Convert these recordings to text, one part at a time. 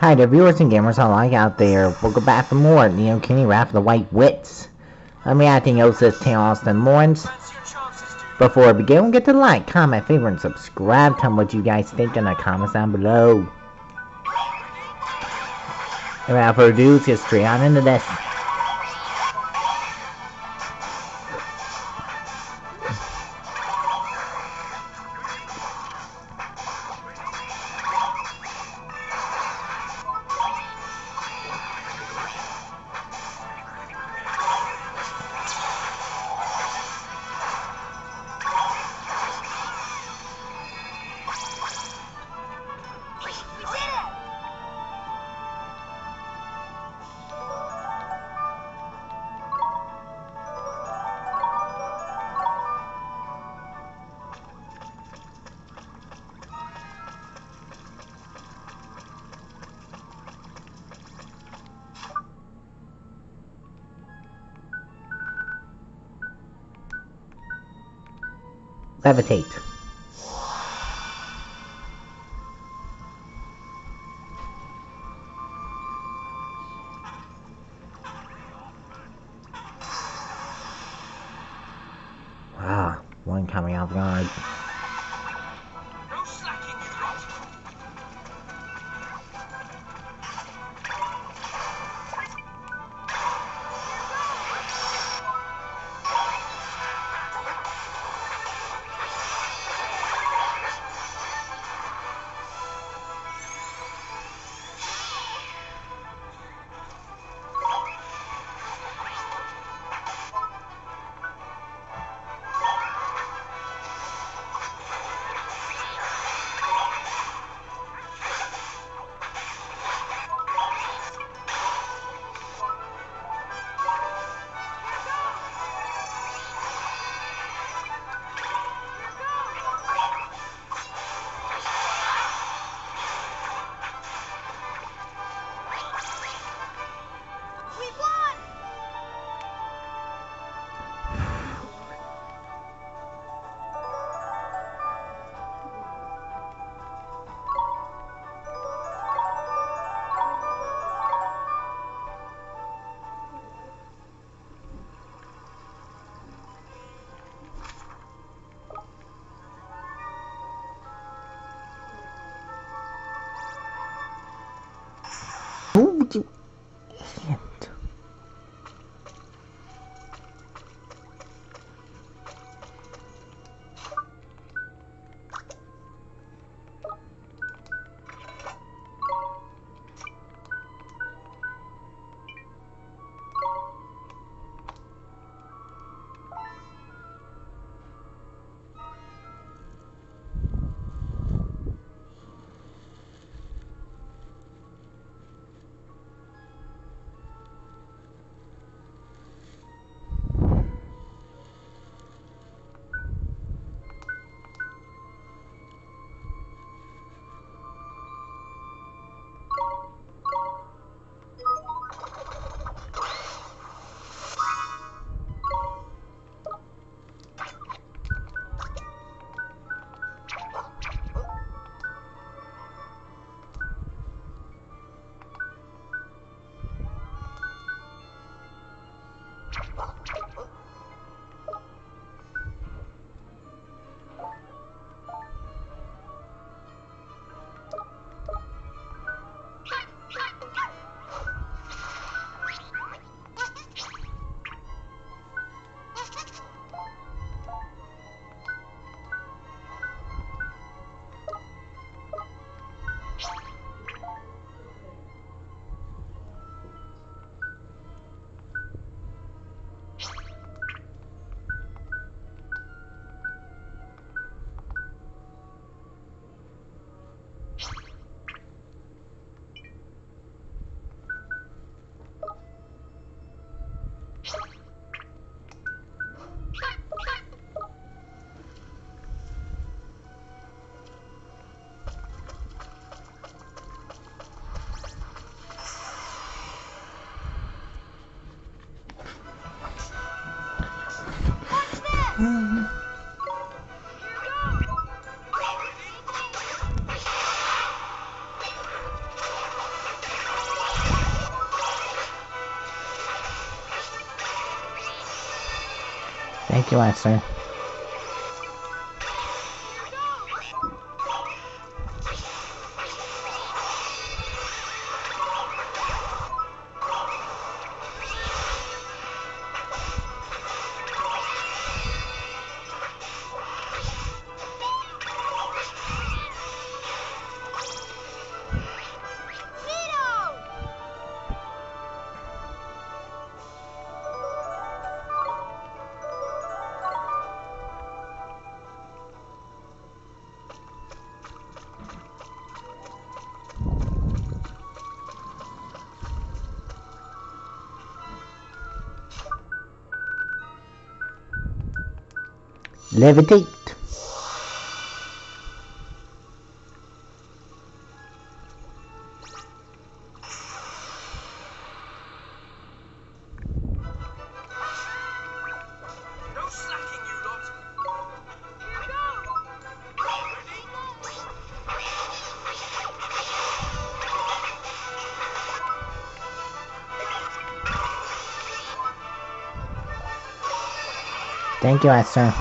Hi there, viewers and gamers alike out there. Welcome back for more Ni No Kuni Wrath of the White Wits. I'm reacting Osa's Tail Austin Lawrence. Before we begin, get to like, comment, favorite, and subscribe. Tell me what you guys think in the comments down below. And without further ado, let's get straight on into this. Levitate. One coming out guard. Who would you idiot? Thank you, Esther. Levitate. No slacking, you lot. Here Thank you, Esther.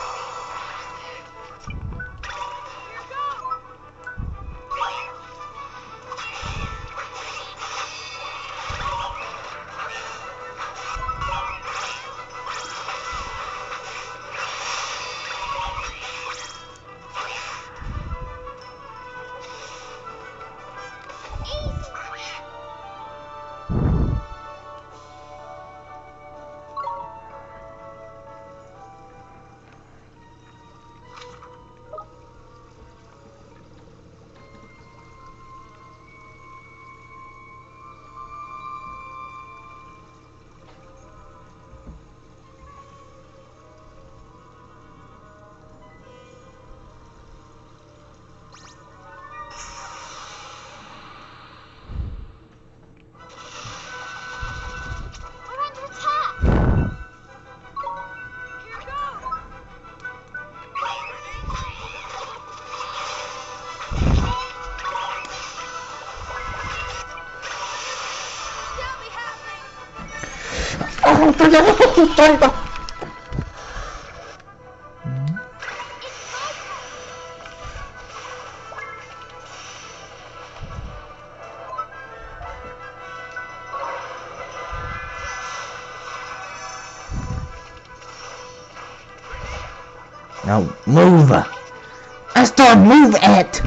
No, move! Esther, move it!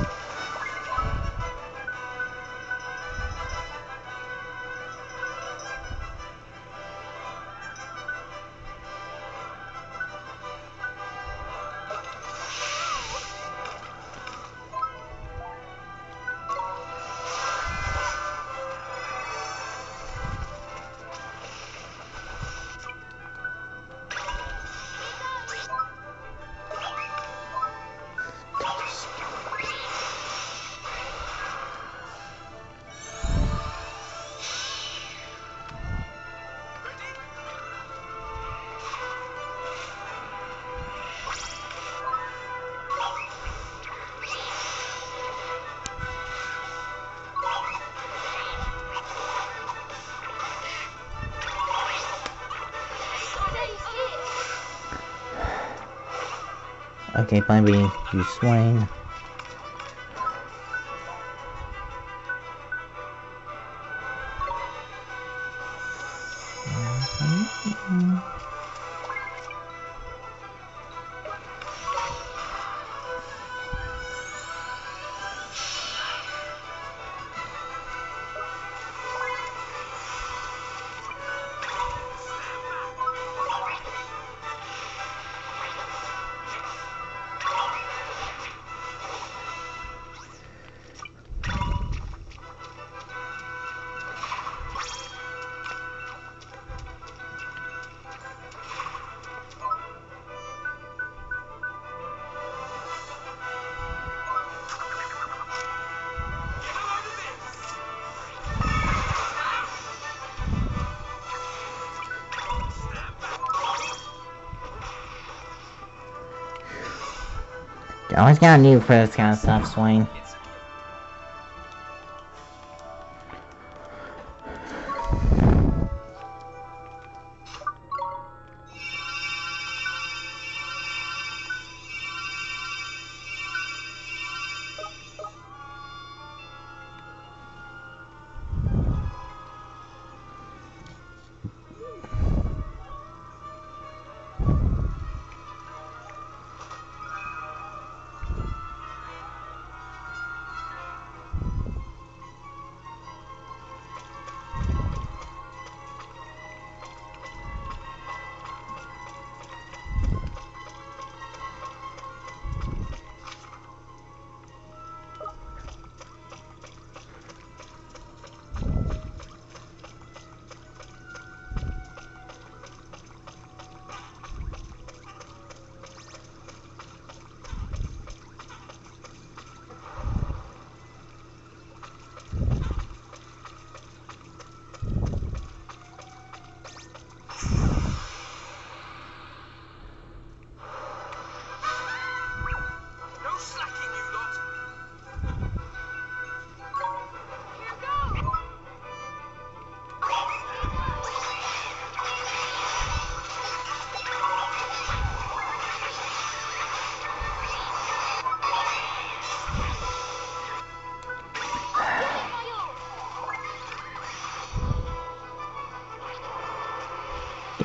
Okay, plan B, you swing. You always gotta need for this kind of stuff, Swain.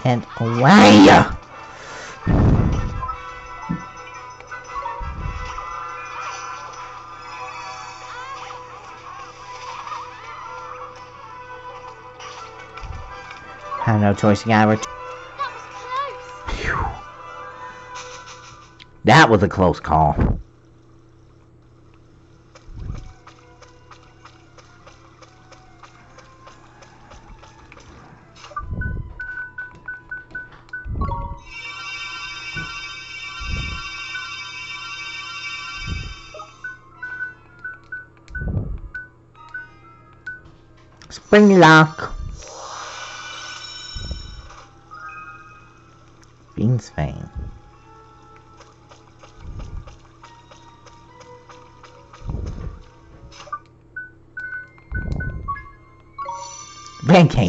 Get away! Had no choice, you gotta That was a close call. Spring lock. Beans fame. Pancake.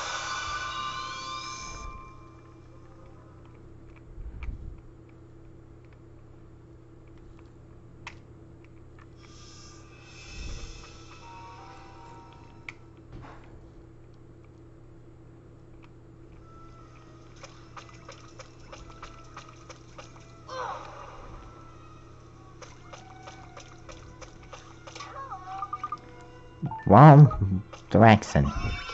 Wrong direction.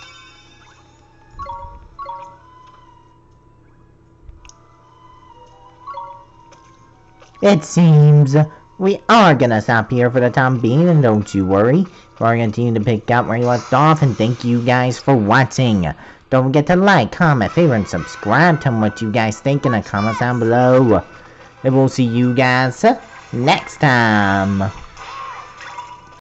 It seems we are gonna stop here for the time being, and don't you worry, we're gonna continue to pick up where you left off, and thank you guys for watching. Don't forget to like, comment, favorite, and subscribe. Tell me what you guys think in the comments down below. And we'll see you guys next time.